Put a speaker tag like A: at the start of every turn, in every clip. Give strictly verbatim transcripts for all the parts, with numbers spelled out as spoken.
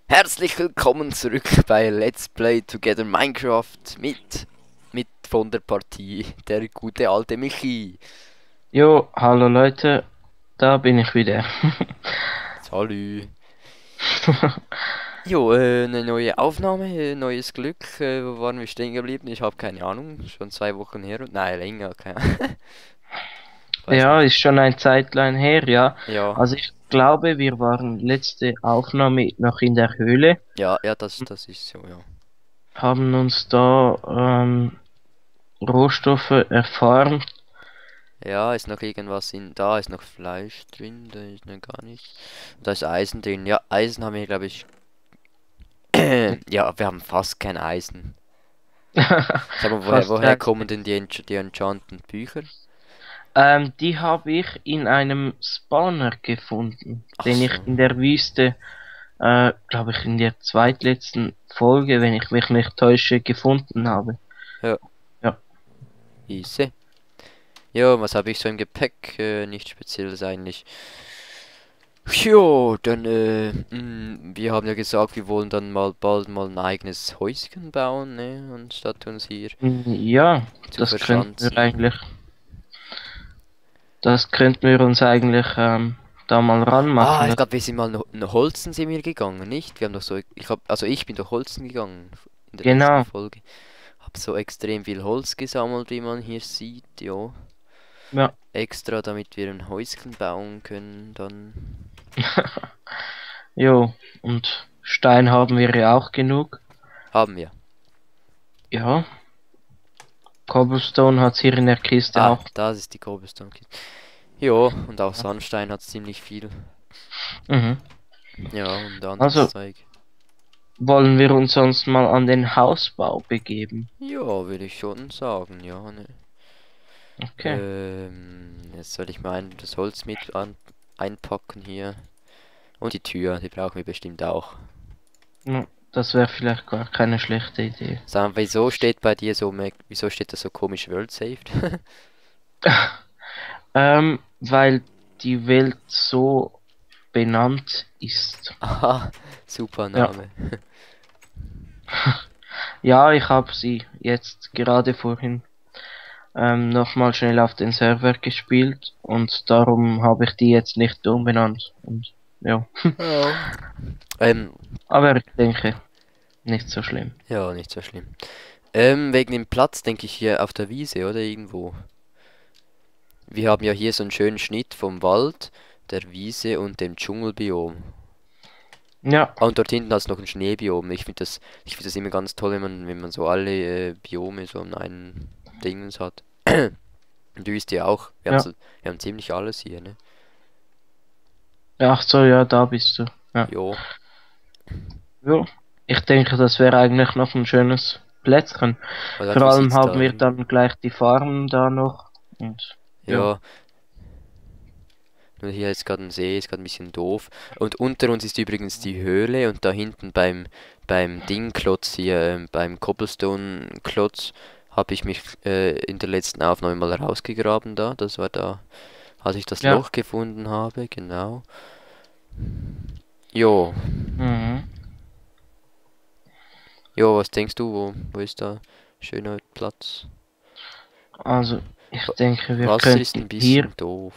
A: Herzlich willkommen zurück bei Let's Play Together Minecraft mit, mit von der Partie, der gute alte Michi.
B: Jo, hallo Leute, da bin ich wieder.
A: Salü. Jo, äh, eine neue Aufnahme, äh, neues Glück. Äh, wo waren wir stehen geblieben? Ich habe keine Ahnung. Schon zwei Wochen her. Nein, länger, keine Ahnung. Weiß
B: Ja,
A: nicht.
B: ist schon ein Zeitlein her, ja.
A: Ja,
B: Also ich glaube, wir waren letzte Aufnahme noch in der Höhle,
A: ja, ja, das, das ist so, ja.
B: haben uns da ähm, Rohstoffe erfahren.
A: Ja, ist noch irgendwas in. Da ist noch Fleisch drin, da ist noch gar nicht. Da ist Eisen drin. Ja, Eisen haben wir, glaube ich. Ja, wir haben fast kein Eisen. Sag mal, woher,
B: Fast
A: woher
B: kein.
A: kommen denn die, Ench die Enchanted Bücher?
B: Ähm, die habe ich in einem Spawner gefunden,
A: Ach
B: den ich
A: so.
B: in der Wüste, äh, glaube ich, in der zweitletzten Folge, wenn ich mich nicht täusche, gefunden habe.
A: Ja,
B: Ja.
A: easy. Ja, was habe ich so im Gepäck? Äh, nichts Spezielles eigentlich. Jo, dann, äh, mh, wir haben ja gesagt, wir wollen dann mal bald mal ein eigenes Häuschen bauen, ne? Anstatt uns hier
B: Mm, Ja,
A: zu
B: das könnten wir
A: verschanzen.
B: eigentlich, das könnten wir uns eigentlich ähm, da mal
A: Ah,
B: ranmachen.
A: ich
B: Das,
A: glaube, wir sind mal nach nach Holzen sind wir gegangen, nicht? Wir haben doch so, ich hab, also ich bin durch Holzen gegangen in der letzten
B: genau.
A: Folge. Hab so extrem viel Holz gesammelt, wie man hier sieht, jo.
B: Ja.
A: Extra, damit wir ein Häuschen bauen können, dann.
B: Jo, und Stein haben wir ja auch genug.
A: Haben wir.
B: Ja, Cobblestone hat's hier in der Kiste
A: Ah,
B: auch.
A: das ist die Cobblestone-Kiste. Jo, und auch Sandstein hat ziemlich viel.
B: Mhm.
A: Ja, und anderes
B: Also
A: Zeug.
B: wollen wir uns sonst mal an den Hausbau begeben.
A: Ja, würde ich schon sagen, ja, ne.
B: Okay.
A: Ähm, jetzt soll ich mal ein, das Holz mit an, einpacken hier. Und die Tür, die brauchen wir bestimmt auch.
B: Ja, das wäre vielleicht gar keine schlechte Idee.
A: Sag mal, wieso steht bei dir so, me- wieso steht das so komisch World Saved?
B: Ähm, weil die Welt so benannt ist.
A: Aha, super
B: Ja.
A: Name.
B: Ja, ich habe sie jetzt gerade vorhin ähm, nochmal schnell auf den Server gespielt und darum habe ich die jetzt nicht umbenannt. Und ja,
A: Ja. Ähm,
B: aber ich denke, nicht so schlimm.
A: ja, nicht so schlimm. Ähm, wegen dem Platz denke ich hier auf der Wiese, oder irgendwo. Wir haben ja hier so einen schönen Schnitt vom Wald, der Wiese und dem Dschungelbiom.
B: Ja,
A: Ah, und dort hinten hat es noch ein Schneebiom. Ich finde das, ich finde das immer ganz toll, wenn man, wenn man so alle äh, Biome so in einem Dingens hat. Und du bist ja auch. Wir haben
B: ja.
A: so, wir haben ziemlich alles hier, ne?
B: Ach so, ja, da bist du. Ja.
A: Jo.
B: Jo. Ich denke, das wäre eigentlich noch ein schönes Plätzchen.
A: Oder
B: Vor
A: wie
B: allem
A: sieht's
B: haben
A: da?
B: wir dann gleich die Farm da noch. Und ja.
A: Ja, nur hier ist gerade ein See, ist gerade ein bisschen doof. Und unter uns ist übrigens die Höhle und da hinten beim beim Dingklotz hier, ähm, beim Cobblestone-Klotz, habe ich mich äh, in der letzten Aufnahme mal rausgegraben da. Das war da, als ich das
B: Ja.
A: Loch gefunden habe, genau. Jo,
B: Mhm.
A: jo, was denkst du, wo, wo ist da schöner Platz?
B: Also, ich
A: Wa-
B: denke, wir
A: Wasser ist
B: könnten
A: ein
B: hier,
A: bisschen doof.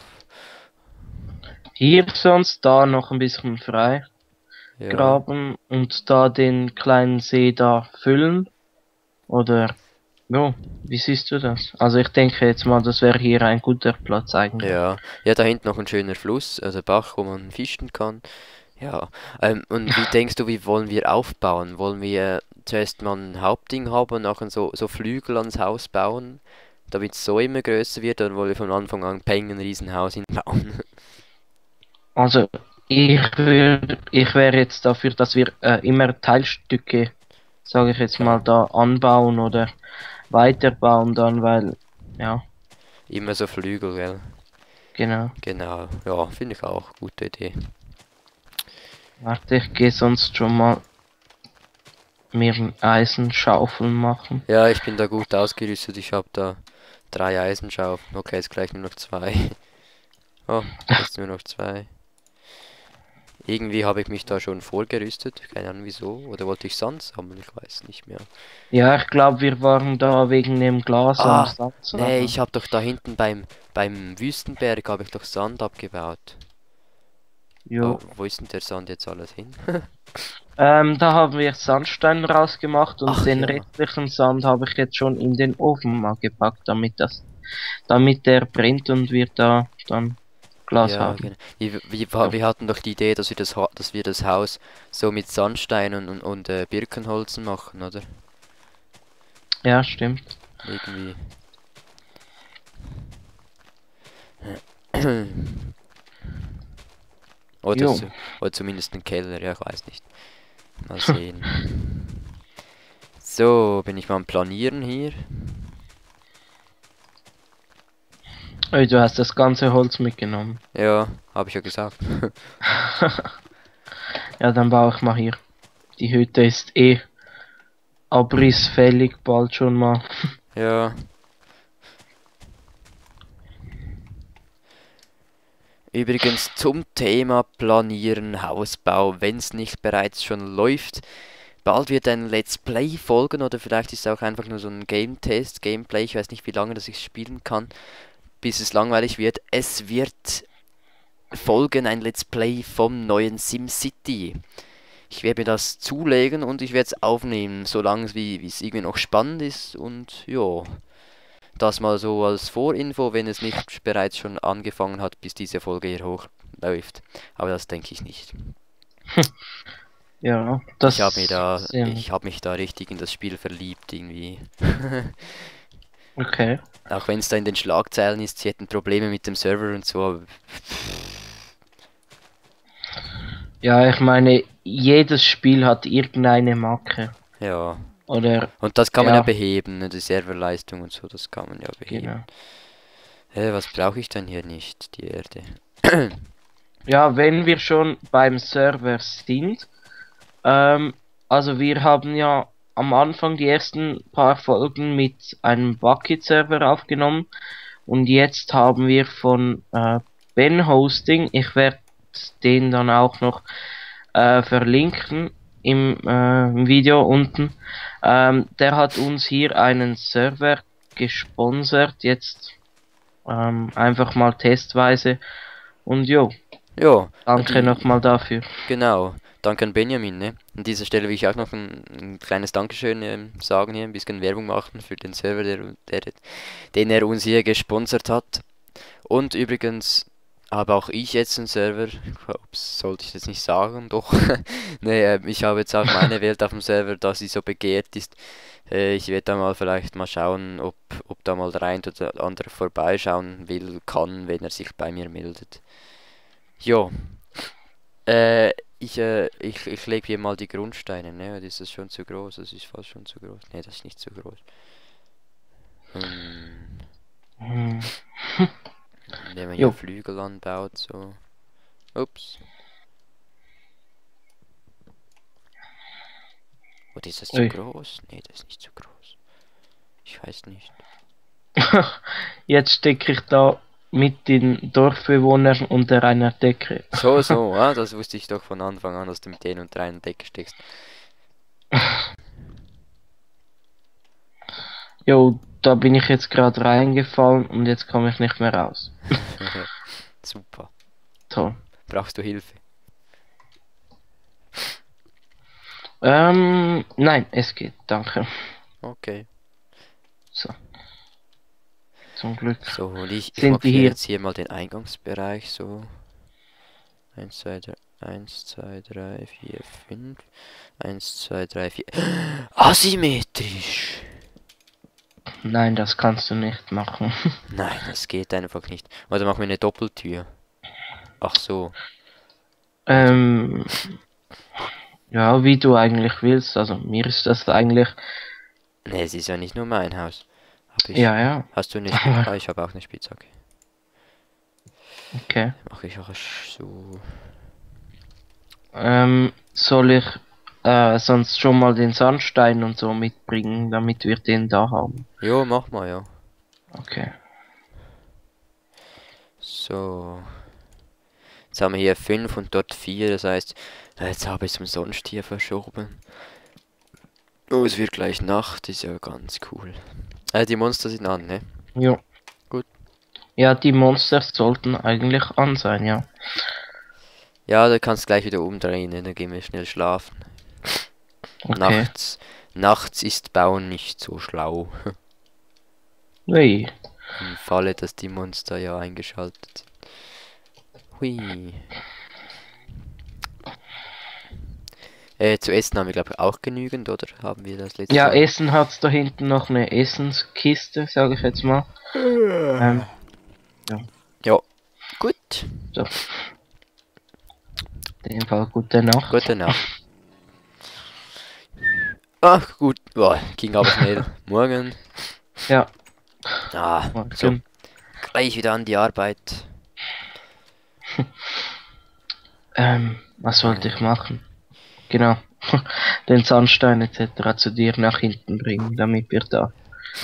B: hier sonst da noch ein bisschen frei
A: Ja,
B: graben und da den kleinen See da füllen. Oder, ja, wie siehst du das? Also, ich denke jetzt mal, das wäre hier ein guter Platz eigentlich.
A: ja. Ja, da hinten noch ein schöner Fluss, also Bach, wo man fischen kann. Ja, ähm, und wie denkst du, wie wollen wir aufbauen? Wollen wir zuerst mal ein Hauptding haben und nachher so, so Flügel ans Haus bauen, damit es so immer größer wird, oder wollen wir von Anfang an peng ein Riesenhaus hinbauen?
B: Also, ich würde, ich wäre jetzt dafür, dass wir äh, immer Teilstücke, sage ich jetzt
A: Ja,
B: mal, da anbauen oder weiterbauen dann, weil, ja,
A: immer so Flügel, gell?
B: genau.
A: Genau, ja, finde ich auch, gute Idee.
B: Warte, ich gehe sonst schon mal mir ein Eisenschaufeln machen.
A: Ja, ich bin da gut ausgerüstet, ich habe da drei Eisenschaufeln. Okay, jetzt gleich nur noch zwei. Oh, jetzt nur noch zwei. Irgendwie habe ich mich da schon vorgerüstet, keine Ahnung wieso. Oder wollte ich Sand sammeln, ich weiß nicht mehr.
B: Ja, ich glaube, wir waren da wegen dem Glas am
A: Ah,
B: Sand
A: nee,
B: sammeln.
A: ich habe doch da hinten beim, beim Wüstenberg habe ich doch Sand abgebaut. Oh,
B: Jo.
A: wo ist denn der Sand jetzt alles hin?
B: Ähm, da haben wir Sandstein rausgemacht und
A: Ach
B: den
A: ja.
B: restlichen Sand habe ich jetzt schon in den Ofen mal gepackt, damit das, damit der brennt und wir da dann Glas
A: Ja,
B: haben.
A: genau. Wir, wir,
B: Ja,
A: wir hatten doch die Idee, dass wir das, Ha- dass wir das Haus so mit Sandstein und, und, und äh, Birkenholzen machen, oder?
B: ja, stimmt.
A: Irgendwie. Oder,
B: Jo.
A: zu, oder zumindest ein Keller, ja, ich weiß nicht. Mal sehen. So, bin ich mal am Planieren hier.
B: Ey, du hast das ganze Holz mitgenommen.
A: Ja, habe ich ja gesagt.
B: Ja, dann baue ich mal hier. Die Hütte ist eh abrissfällig, bald schon mal.
A: Ja. Übrigens zum Thema Planieren, Hausbau, wenn es nicht bereits schon läuft. Bald wird ein Let's Play folgen oder vielleicht ist es auch einfach nur so ein Game-Test, Gameplay. Ich weiß nicht, wie lange das ich spielen kann, bis es langweilig wird. Es wird folgen ein Let's Play vom neuen SimCity. Ich werde mir das zulegen und ich werde es aufnehmen, solange es wie wie es irgendwie noch spannend ist und ja, das mal so als Vorinfo, wenn es nicht bereits schon angefangen hat, bis diese Folge hier hochläuft. Aber das denke ich nicht.
B: Ja,
A: Ich habe mir
B: das
A: da,
B: sehen.
A: ich habe mich da richtig in das Spiel verliebt irgendwie.
B: Okay.
A: Auch wenn es da in den Schlagzeilen ist, sie hätten Probleme mit dem Server und so. Aber
B: Ja, ich meine, jedes Spiel hat irgendeine Macke.
A: ja.
B: Oder,
A: Und das kann man ja
B: ja,
A: beheben, ne? Die Serverleistung und so, das kann man ja beheben.
B: genau.
A: Hä, was brauche ich denn hier nicht? Die Erde.
B: Ja, wenn wir schon beim Server sind, ähm, also wir haben ja am Anfang die ersten paar Folgen mit einem Bucket-Server aufgenommen und jetzt haben wir von äh, Ben Hosting, ich werde den dann auch noch äh, verlinken im, äh, im Video unten, ähm, der hat uns hier einen Server gesponsert, jetzt ähm, einfach mal testweise und jo,
A: Ja,
B: danke
A: die,
B: nochmal dafür.
A: genau. Danke an Benjamin, ne? An dieser Stelle will ich auch noch ein, ein kleines Dankeschön ähm, sagen hier, ein bisschen Werbung machen für den Server, der, der, den er uns hier gesponsert hat. Und übrigens habe auch ich jetzt einen Server. Ups, sollte ich jetzt nicht sagen, doch. Nee, äh, ich habe jetzt auch meine Welt auf dem Server, da sie so begehrt ist. Äh, ich werde da mal vielleicht mal schauen, ob, ob da mal der ein oder andere vorbeischauen will, kann, wenn er sich bei mir meldet. Jo, äh, ich, äh, ich, ich lege hier mal die Grundsteine, ne? Das ist schon zu groß, das ist fast schon zu groß. Ne, das ist nicht zu groß. Hm,
B: Hm.
A: indem man hier
B: Jo,
A: Flügel anbaut, so. Ups. Oder ist das zu
B: ui.
A: groß? Ne, das ist nicht zu groß. Ich weiß nicht.
B: Jetzt stecke ich da mit den Dorfbewohnern unter einer Decke.
A: So, so, ah, das wusste ich doch von Anfang an, dass du mit denen unter einer Decke steckst.
B: Jo, da bin ich jetzt gerade reingefallen und jetzt komme ich nicht mehr raus.
A: Super.
B: Toll.
A: Brauchst du Hilfe?
B: Ähm, nein, es geht, danke.
A: Okay.
B: So, zum Glück
A: So, und ich, ich
B: sind die
A: markiere
B: hier.
A: jetzt hier mal den Eingangsbereich so. eins, zwei, drei, eins, zwei, drei, vier, fünf. eins, zwei, drei, vier. Asymmetrisch!
B: Nein, das kannst du nicht machen.
A: Nein, das geht einfach nicht. Oder machen wir eine Doppeltür. Ach so. Oder?
B: ähm, ja, wie du eigentlich willst. Also mir ist das eigentlich.
A: Ne, es ist ja nicht nur mein Haus. Hab ich.
B: Ja, ja.
A: Hast du eine Spitzhacke? Ah, ich habe auch eine Spitzhacke.
B: Okay.
A: Mache ich auch so.
B: Ähm, soll ich äh, sonst schon mal den Sandstein und so mitbringen, damit wir den da haben?
A: Jo, mach mal, ja.
B: Okay.
A: So. Jetzt haben wir hier fünf und dort vier, das heißt, äh, jetzt habe ich es umsonst hier verschoben. Oh, es wird gleich Nacht, ist ja ganz cool. Äh, die Monster sind an, ne?
B: Jo.
A: Gut.
B: Ja, die Monster sollten eigentlich an sein, ja.
A: Ja, da kannst du gleich wieder umdrehen, ne? Dann gehen wir schnell schlafen.
B: Okay.
A: Nachts, nachts ist Bauen nicht so schlau.
B: Ui.
A: Im Falle, dass die Monster ja eingeschaltet sind. Hui. Äh, zu essen haben wir glaube ich auch genügend, oder haben wir das letzte
B: Ja,
A: Mal?
B: Essen hat's da hinten noch eine Essenskiste, sage ich jetzt mal. Ähm,
A: Ja, gut.
B: so. In dem Fall gute Nacht.
A: Gute Nacht. Ach gut, boah, ging aber schnell. Morgen.
B: Ja.
A: Ah,
B: Morgen.
A: so. Gleich wieder an die Arbeit.
B: Ähm, was wollte ich machen? Genau. Den Sandstein et cetera zu dir nach hinten bringen, damit wir da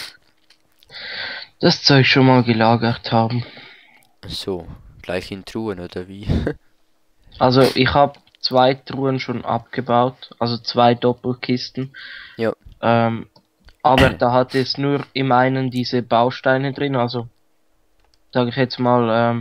B: das Zeug schon mal gelagert haben.
A: So, gleich in Truhen oder wie?
B: Also ich habe zwei Truhen schon abgebaut, also zwei Doppelkisten.
A: Ja.
B: Ähm, aber da hat es nur im einen diese Bausteine drin, also sage ich jetzt mal ähm,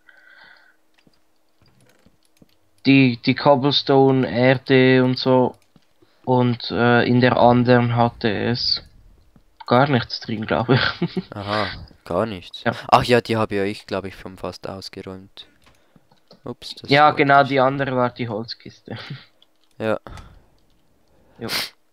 B: die die Cobblestone, Erde und so, und äh, in der anderen hatte es gar nichts drin, glaube ich.
A: Aha, gar nichts.
B: Ja.
A: Ach ja, die habe ja ich, glaube ich, schon fast ausgeräumt. Ups, das
B: Ja,
A: wollte
B: genau,
A: ich
B: die andere war die Holzkiste.
A: Ja.
B: Jo.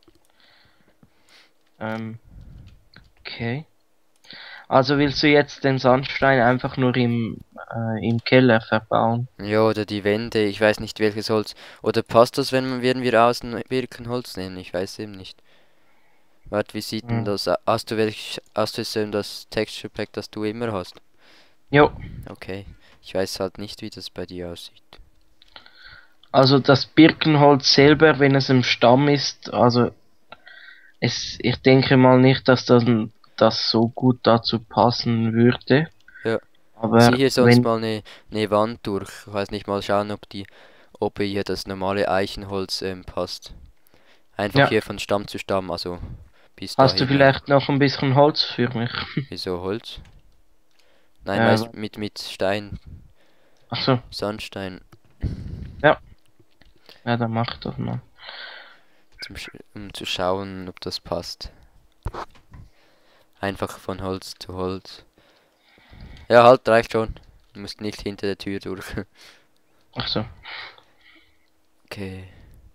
B: Ähm, okay. Also willst du jetzt den Sandstein einfach nur im, äh, im Keller verbauen?
A: Ja, oder die Wände, ich weiß nicht welches Holz. Oder passt das, wenn werden wir außen Birkenholz nehmen? Ich weiß eben nicht. Warte, wie sieht denn
B: Hm.
A: das aus? Hast du welch, hast du es ähm, das Texture Pack, das du immer hast?
B: Jo.
A: Okay. Ich weiß halt nicht, wie das bei dir aussieht.
B: Also das Birkenholz selber, wenn es im Stamm ist, also es, ich denke mal nicht, dass das, das so gut dazu passen würde.
A: Ja.
B: Aber
A: Zieh hier sonst
B: wenn,
A: mal eine ne Wand durch. Ich weiß nicht, mal schauen, ob die, ob hier das normale Eichenholz ähm, passt. Einfach
B: ja,
A: hier von Stamm zu Stamm, also bis
B: hast du
A: dahin.
B: vielleicht noch ein bisschen Holz für mich?
A: Wieso Holz? Nein,
B: Äh,
A: weißt mit mit Stein,
B: ach so,
A: Sandstein,
B: ja, ja, dann mach doch mal.
A: zum, Sch- um zu schauen, ob das passt. Einfach von Holz zu Holz. Ja, halt, reicht schon. Du musst nicht hinter der Tür durch.
B: Ach so.
A: Okay.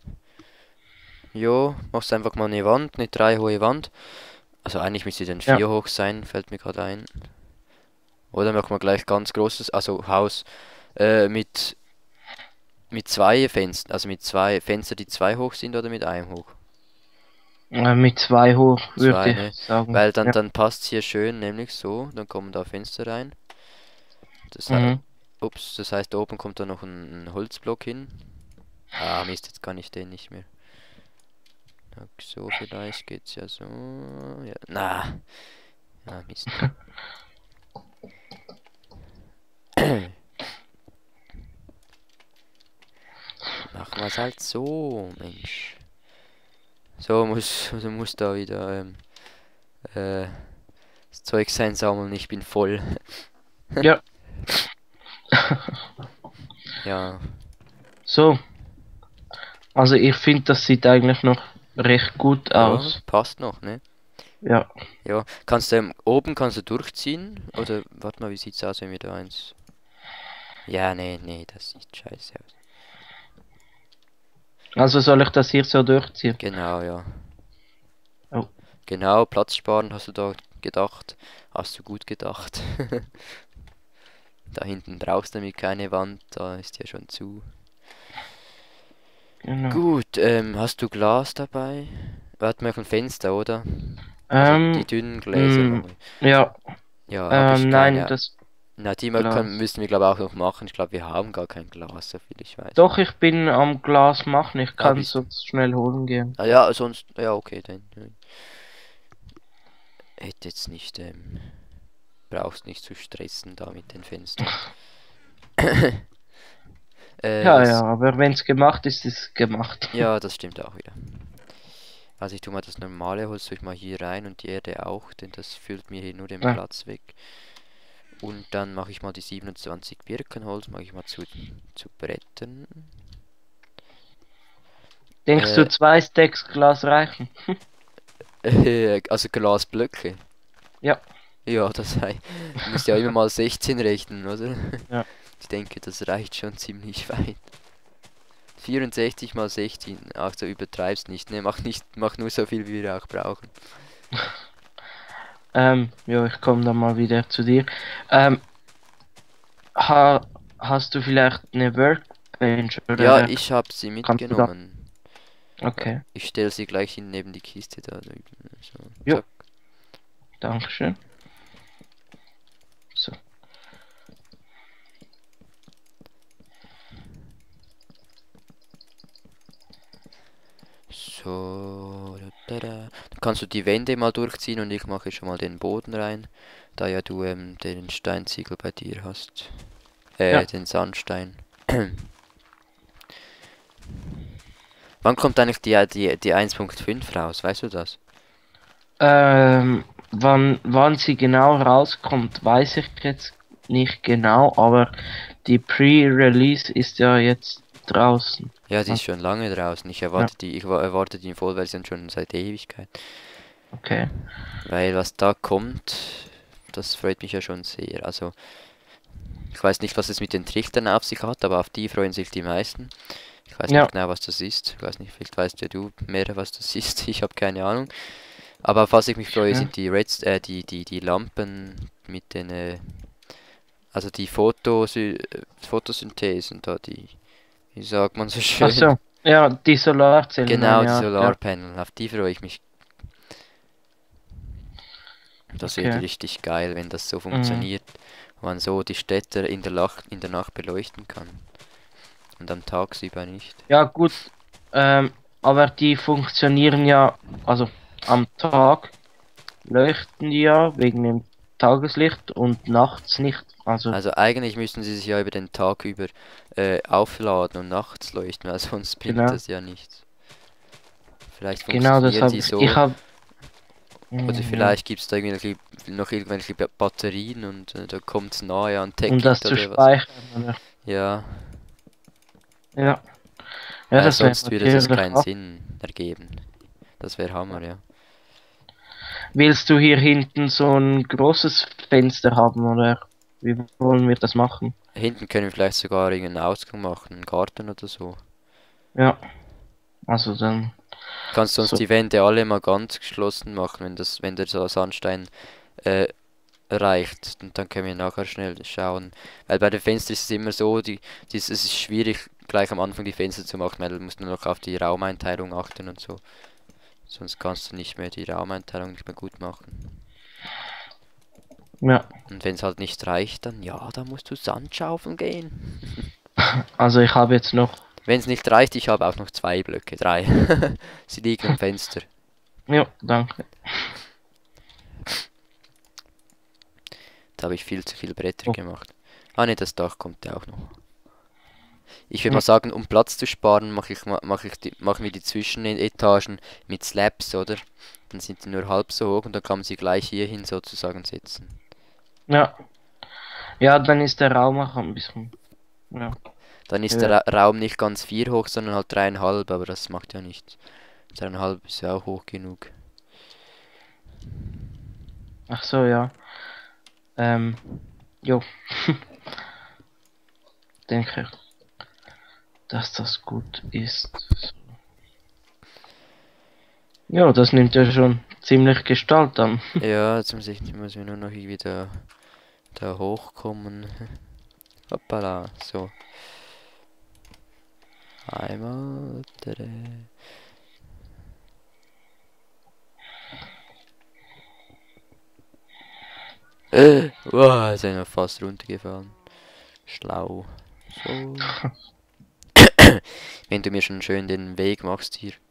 A: Jo, machst einfach mal eine Wand, eine drei hohe Wand. Also eigentlich müsste dann
B: Ja.
A: vier hoch sein, fällt mir gerade ein. Oder machen wir gleich ganz großes, also Haus äh, mit mit zwei Fenstern, also mit zwei Fenster, die zwei hoch sind oder mit einem hoch?
B: Äh, mit zwei hoch, würde
A: Zwei,
B: ich
A: ne?
B: sagen.
A: Weil dann
B: Ja.
A: dann passt hier schön, nämlich so, dann kommen da Fenster rein. Das heißt,
B: Mhm.
A: ups, das heißt, oben kommt da noch ein, ein Holzblock hin. Ah, Mist, jetzt kann ich den nicht mehr. So, vielleicht geht's ja so. Ja, na. Ja, Mist. Machen wir es halt so, Mensch. So muss, also muss da wieder ähm, äh, das Zeug sein sammeln. Ich bin voll.
B: Ja.
A: Ja,
B: So. Also ich finde, das sieht eigentlich noch recht gut
A: ja,
B: aus.
A: passt noch, ne?
B: Ja.
A: Ja, kannst du ähm, oben kannst du durchziehen? Oder warte mal, wie sieht's aus, wenn wir da eins. Ja, nee, nee, das sieht scheiße aus.
B: Also soll ich das hier so durchziehen?
A: Genau, ja.
B: Oh.
A: Genau, Platz sparen hast du da gedacht. Hast du gut gedacht. Da hinten brauchst du nämlich keine Wand, da ist ja schon zu.
B: Genau.
A: Gut, ähm, hast du Glas dabei? Warte mal, ein Fenster, oder? Also
B: Ähm,
A: die dünnen Gläser.
B: mh,
A: meine ich.
B: ja.
A: Ja, habe ich
B: Ähm, nein,
A: keine.
B: das
A: Na, die mal
B: Glas.
A: können, müssen wir glaube ich auch noch machen. Ich glaube, wir haben gar kein Glas, so viel ich weiß.
B: Doch, ich bin am Glas machen. Ich
A: Ah,
B: kann
A: bist du?
B: sonst schnell holen gehen.
A: Ah, ja, sonst. Ja, okay, dann. ja. Hätte jetzt nicht, ähm, brauchst nicht zu stressen da mit den Fenstern. Äh,
B: Ja, ja,
A: das,
B: aber wenn es gemacht ist, ist es gemacht.
A: ja, das stimmt auch wieder. Also ich tue mal das normale Holz tue ich mal hier rein und die Erde auch, denn das füllt mir hier nur den
B: Ja.
A: Platz weg. Und dann mache ich mal die siebenundzwanzig Birkenholz, mache ich mal zu, zu Brettern.
B: Denkst du,
A: Äh,
B: zwei Stacks Glas reichen?
A: äh, also Glasblöcke.
B: Ja,
A: Ja, das heißt, du musst ja immer mal sechzehn rechnen, oder?
B: ja.
A: Ich denke, das reicht schon ziemlich weit. vierundsechzig mal sechzehn, ach so übertreib's nicht, ne? Mach nicht, mach nur so viel, wie wir auch brauchen.
B: Ähm, ja, ich komme dann mal wieder zu dir. Ähm, ha, hast du vielleicht eine Workbench
A: Ja,
B: oder
A: ich habe sie
B: kannst du da?
A: mitgenommen.
B: Okay,
A: Ich stelle sie gleich hin neben die Kiste da drüben. So,
B: jo,
A: zack.
B: Dankeschön. So.
A: So, da, da, da. Dann kannst du die Wände mal durchziehen und ich mache schon mal den Boden rein, da ja du ähm, den Steinziegel bei dir hast. Äh,
B: Ja,
A: den Sandstein. Wann kommt eigentlich die, die, die eins Punkt fünf raus, weißt du das?
B: ähm, wann, wann sie genau rauskommt, weiß ich jetzt nicht genau, aber die Pre-Release ist ja jetzt draußen.
A: Ja, die ist
B: Also,
A: schon lange draußen. Ich
B: ja,
A: erwarte die, ich wa- erwarte die Vollversion schon seit Ewigkeit.
B: okay.
A: Weil was da kommt, das freut mich ja schon sehr. Also, ich weiß nicht, was es mit den Trichtern auf sich hat, aber auf die freuen sich die meisten. Ich weiß
B: Ja,
A: nicht genau, was das ist. Ich weiß nicht, vielleicht weißt ja du mehr, was das ist. Ich habe keine Ahnung. Aber auf was ich mich freue,
B: schön.
A: sind die Reds, äh, die, die, die Lampen mit den, äh, also die Photosy äh, Photosynthesen da, die, wie sagt man so
B: Ach
A: schön?
B: so, ja, die Solarzellen,
A: Genau,
B: meine
A: die
B: ja, ja,
A: Solarpanel, auf die freue ich mich. Das wird
B: okay.
A: richtig geil, wenn das so
B: Mhm.
A: funktioniert. Und man so die Städte in der, Lach in der Nacht beleuchten kann. Und am tagsüber nicht.
B: Ja, gut, ähm, aber die funktionieren ja, also am Tag leuchten die ja wegen dem Tageslicht und nachts nicht. Also,
A: Also eigentlich müssten sie sich ja über den Tag über äh, aufladen und nachts leuchten, weil sonst bringt
B: genau,
A: das ja nichts. Vielleicht
B: genau das
A: funktionieren
B: habe
A: die
B: ich. Ich
A: so,
B: habe,
A: oder
B: ja,
A: vielleicht gibt es da irgendwelche, noch irgendwelche Ba- Batterien und äh, da kommt es nahe an
B: um das
A: Techit
B: zu
A: oder was.
B: speichern, oder?
A: Ja,
B: Ja, ja,
A: weil
B: das wäre
A: sonst würde das
B: natürlich
A: keinen
B: auch.
A: Sinn ergeben. Das wäre Hammer, ja.
B: Willst du hier hinten so ein großes Fenster haben, oder wie wollen wir das machen?
A: Hinten können wir vielleicht sogar irgendeinen Ausgang machen, einen Garten oder so.
B: Ja, also dann
A: Kannst sonst
B: so.
A: die Wände alle mal ganz geschlossen machen, wenn das, wenn der so Sandstein äh, reicht. Und dann können wir nachher schnell schauen. Weil bei den Fenstern ist es immer so, die, die, es ist schwierig, gleich am Anfang die Fenster zu machen, weil du musst nur noch auf die Raumeinteilung achten und so. Sonst kannst du nicht mehr die Raumeinteilung nicht mehr gut machen.
B: Ja,
A: Und wenn es halt nicht reicht, dann ja, da musst du Sand schaufeln gehen.
B: also ich habe jetzt noch.
A: Wenn es nicht reicht, ich habe auch noch zwei Blöcke, drei. Sie liegen am Fenster.
B: Ja, danke.
A: Da habe ich viel zu viele Bretter
B: Oh,
A: gemacht. Ah ne, das Dach kommt ja auch noch. Ich würde
B: hm,
A: mal sagen, um Platz zu sparen, mache ich, ma- mach ich die, machen wir die Zwischenetagen mit Slabs, oder? Dann sind die nur halb so hoch und dann kann man sie gleich hierhin sozusagen setzen.
B: ja, ja, dann ist der Raum auch ein bisschen. Ja,
A: Dann ist der
B: höher.
A: Ra Raum nicht ganz vier hoch, sondern halt dreieinhalb, aber das macht ja nichts. Dreieinhalb ist ja auch hoch genug.
B: Ach so, ja. Ähm, jo, denke, dass das gut ist. Ja, das nimmt ja schon ziemlich Gestalt an.
A: Ja, jetzt muss ich, muss ich nur noch irgendwie da, da hochkommen. Hoppala, so. Einmal. Tada. Äh, wow, ist einer fast runtergefallen. Schlau. So. Wenn du mir schon schön den Weg machst hier.